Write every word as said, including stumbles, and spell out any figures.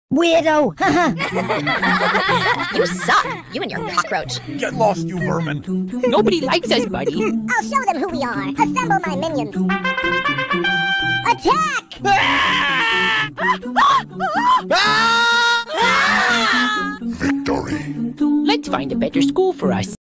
Weirdo! You suck, you and your cockroach. Get lost, you vermin. Nobody likes us, buddy. I'll show them who we are. Assemble my minions. Attack! Victory. Let's find a better school for us.